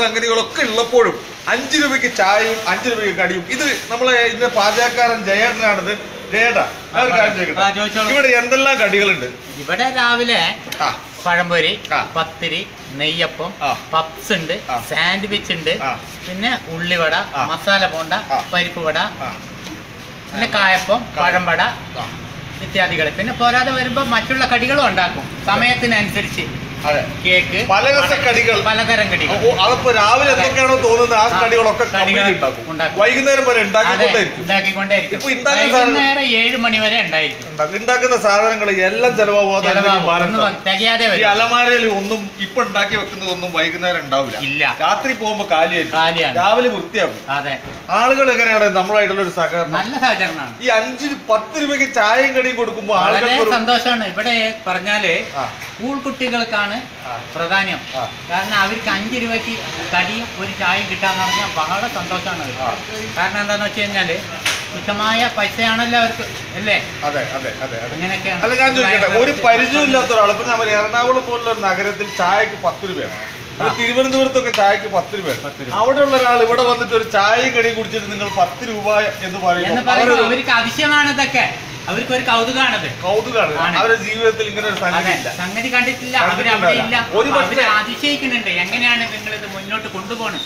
സംഗതികളൊക്കെ ഉള്ളപ്പോഴും 5 രൂപയ്ക്ക് ചായയും 5 രൂപയ്ക്ക് കടിയും. ഇത് നമ്മളെ ഇതിന്റെ പാചകക്കാരൻ ജയേട്ടനാണിത്. ജയേട്ടാ, ഇവിടെ എന്തെല്ലാം കടികളുണ്ട്? ഇവിടെ രാവിലെ പഴംപൊരി, പത്തിരി, നെയ്യപ്പം, പപ്സ് ഉണ്ട്, സാൻഡ്വിച്ച് ഉണ്ട്, പിന്നെ ഉള്ളിവട, മസാല ബോണ്ട, പരിപ്പ് വട, പിന്നെ കായപ്പം, പഴംവട ഇത്യാദികൾ. പിന്നെ പോരാതെ വരുമ്പോ മറ്റുള്ള കടികളും ഉണ്ടാക്കും സമയത്തിനനുസരിച്ച്. കേക്ക്, പലതരം കടികൾ. അതിപ്പോ രാവിലെ എന്തൊക്കെയാണോ തോന്നുന്നത് ആ കടികളൊക്കെ വൈകുന്നേരം വരെ ഉണ്ടാക്കിക്കൊണ്ടേയിരിക്കും. 7 മണി വരെ ഉണ്ടാക്കുന്ന സാധനങ്ങൾ എല്ലാം ചെലവാകാതെ ഈ അലമാരയിൽ ഒന്നും ഇപ്പൊ ഉണ്ടാക്കി വെക്കുന്നതൊന്നും വൈകുന്നേരം ഉണ്ടാവില്ല. രാത്രി പോകുമ്പോ കാലിയായിരിക്കും, രാവിലെ വൃത്തിയാക്കും. ആളുകൾ എങ്ങനെയാണ് നമ്മളായിട്ടുള്ള ഒരു സഹകരണം? നല്ല സഹകരണമാണ്. ഈ 5-10 രൂപയ്ക്ക് ചായയും കടിയും കൊടുക്കുമ്പോ ആളുകൾക്ക് സന്തോഷമാണ്. ഇവിടെ പറഞ്ഞാല് സ്കൂൾ കുട്ടികൾക്കാണ് പ്രാധാന്യം. കാരണം അവർക്ക് 5 രൂപയ്ക്ക് കടിയും ഒരു ചായയും കിട്ടാന്ന് പറഞ്ഞാൽ വളരെ സന്തോഷമാണ്. കാരണം എന്താന്ന് വെച്ച് കഴിഞ്ഞാല് തുച്ഛമായ പൈസയാണല്ലോ അവർക്ക്, അല്ലേ? അങ്ങനെയൊക്കെയാണ്. അല്ല, ഞാൻ ചോദിക്കട്ടെ, ഒരു പരിചയമില്ലാത്ത ഒരാൾ ഇപ്പൊ നമ്മൾ എറണാകുളം പോലുള്ള ഒരു നഗരത്തിൽ ചായക്ക് 10 രൂപയാണ്, തിരുവനന്തപുരത്തൊക്കെ ചായക്ക് 10 രൂപയാണ്. അവിടെയുള്ള ഒരാൾ ഇവിടെ വന്നിട്ട് ഒരു ചായയും കടിയും കുടിച്ചിട്ട് നിങ്ങൾ 10 രൂപ എന്ന് പറയുമ്പോൾ അവർക്ക് അതിശയമാണ്. ഇതൊക്കെ അവർക്ക് ഒരു കൗതുകമാണത്. അവരുടെ ജീവിതത്തിൽ ഇങ്ങനെ ഒരു സംഗതി കണ്ടിട്ടില്ല, അവരവിടെ ഇല്ല. അതിശയിക്കുന്നുണ്ട് എങ്ങനെയാണ് നിങ്ങൾ ഇത് മുന്നോട്ട് കൊണ്ടുപോകണം.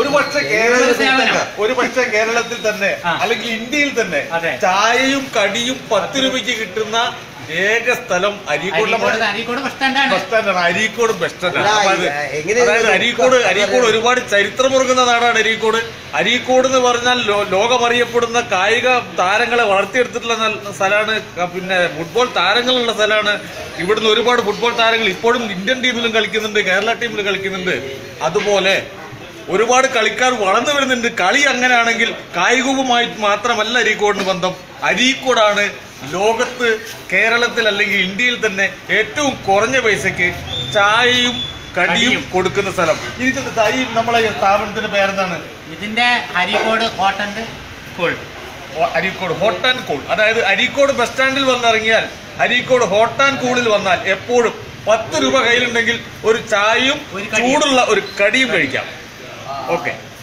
ഒരു പക്ഷേ കേരളത്തിൽ തന്നെ അല്ലെങ്കിൽ ഇന്ത്യയിൽ തന്നെ ചായയും കടിയും 10 രൂപയ്ക്ക് കിട്ടുന്ന ഏക സ്ഥലം അരീക്കോട് ബസ് സ്റ്റാൻഡാണ്. അരീക്കോട് ബസ് സ്റ്റാൻഡാണ്. അതായത് അരീക്കോട് ഒരുപാട് ചരിത്രമുറങ്ങുന്ന നാടാണ് അരീക്കോട്. അരീക്കോട് എന്ന് പറഞ്ഞാൽ ലോകമറിയപ്പെടുന്ന കായിക താരങ്ങളെ വളർത്തിയെടുത്തിട്ടുള്ള സ്ഥലമാണ്. പിന്നെ ഫുട്ബോൾ താരങ്ങളുള്ള സ്ഥലമാണ്. ഇവിടുന്ന് ഒരുപാട് ഫുട്ബോൾ താരങ്ങൾ ഇപ്പോഴും ഇന്ത്യൻ ടീമിലും കളിക്കുന്നുണ്ട്, കേരള ടീമിലും കളിക്കുന്നുണ്ട്. അതുപോലെ ഒരുപാട് കളിക്കാർ വളർന്നു വരുന്നുണ്ട്. കളി അങ്ങനെയാണെങ്കിൽ കായികവുമായി മാത്രമല്ല അരീക്കോടിന് ബന്ധം. അരീക്കോടാണ് ലോകത്ത്, കേരളത്തിൽ അല്ലെങ്കിൽ ഇന്ത്യയിൽ തന്നെ ഏറ്റവും കുറഞ്ഞ പൈസക്ക് ചായയും കടിയും കൊടുക്കുന്ന സ്ഥലം. ഈ നമ്മളെ സ്ഥാപനത്തിന്റെ പേരെന്താണ്? ഇതിന്റെ Areekode hot and cool. Areekode hot and cool. അതായത് അരീക്കോട് ബസ് സ്റ്റാൻഡിൽ വന്നിറങ്ങിയാൽ അരീക്കോട് ഹോട്ട് ആൻഡ് കൂളിൽ വന്നാൽ എപ്പോഴും 10 രൂപ കയ്യിലുണ്ടെങ്കിൽ ഒരു ചായയും ചൂടുള്ള ഒരു കടിയും കഴിക്കാം. ഓക്കെ.